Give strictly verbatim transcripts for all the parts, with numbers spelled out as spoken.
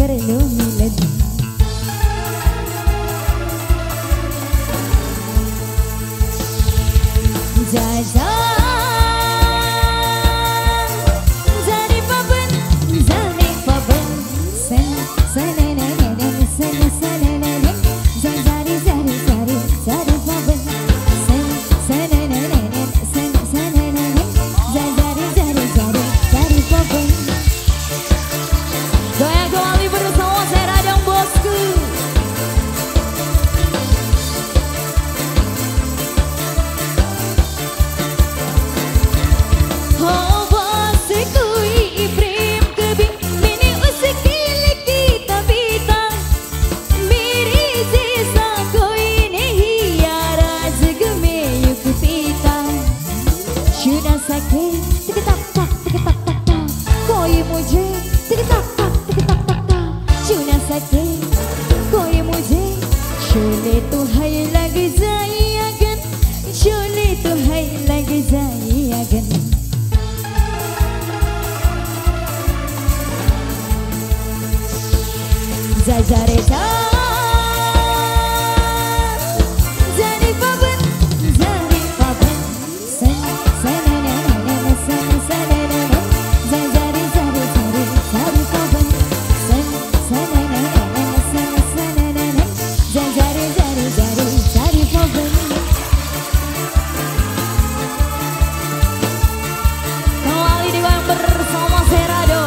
perlu milet. Jajan jadi paben, jadi paben, sen senenenen sen senenenen, jadi jadi jadi jadi paben, sen senenenen sen senenenen, jadi jadi jadi jadi paben. Goyang kembali bersama saya Radang Bosku. कोई मुझे छोले तो है लग जाए अगन, छोले तो है लग जाए अगन। जा जा रे जा जाने पावन जाने पावन सन सननननन सन सनननन जा जा रे जा रे जा रे जाने पावन सन सननननन सन सनननन जा जा रे जा रे जा रे जाने पावन। Kembali digoyang bersama Serado.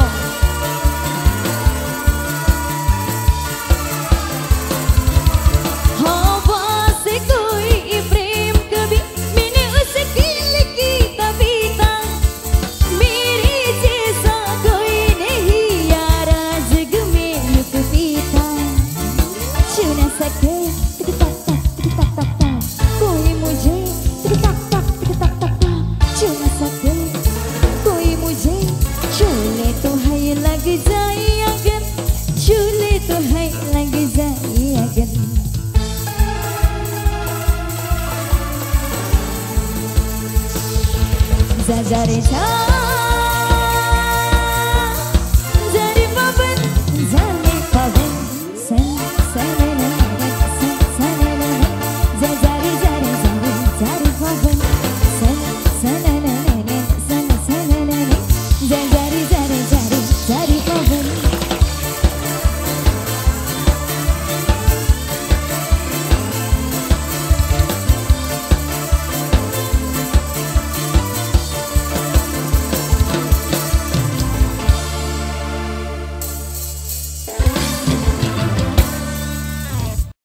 जा जा रे जा